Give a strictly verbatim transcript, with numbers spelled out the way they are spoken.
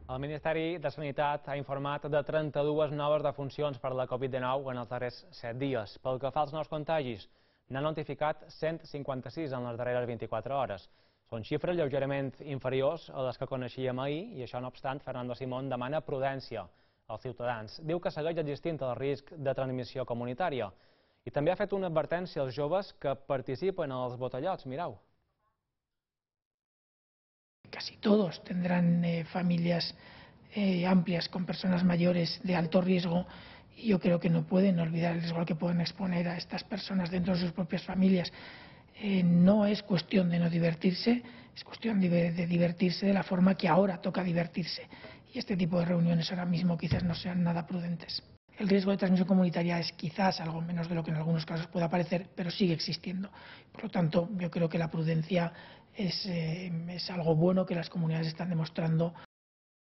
El Ministeri de Sanitat ha informat de trenta-dues noves defuncions per la Covid dinou en els darrers set dies. Pel que fa als nous contagis, n'han notificat cent cinquanta-sis en les darreres vint-i-quatre hores. Són xifres lleugerament inferiors a les que coneixíem ahir i això no obstant, Fernando Simón demana prudència als ciutadans. Diu que segueix existint el risc de transmissió comunitària i també ha fet una advertència als joves que participen als botellots. Mireu. Casi todos tendrán eh, familias eh, amplias con personas mayores de alto riesgo y yo creo que no pueden olvidar el riesgo al que pueden exponer a estas personas dentro de sus propias familias. Eh, no es cuestión de no divertirse, es cuestión de, de divertirse de la forma que ahora toca divertirse y este tipo de reuniones ahora mismo quizás no sean nada prudentes. El riesgo de transmisión comunitaria es quizás algo menos de lo que en algunos casos pueda parecer, pero sigue existiendo. Por lo tanto, yo creo que la prudencia es, eh, es algo bueno que las comunidades están demostrando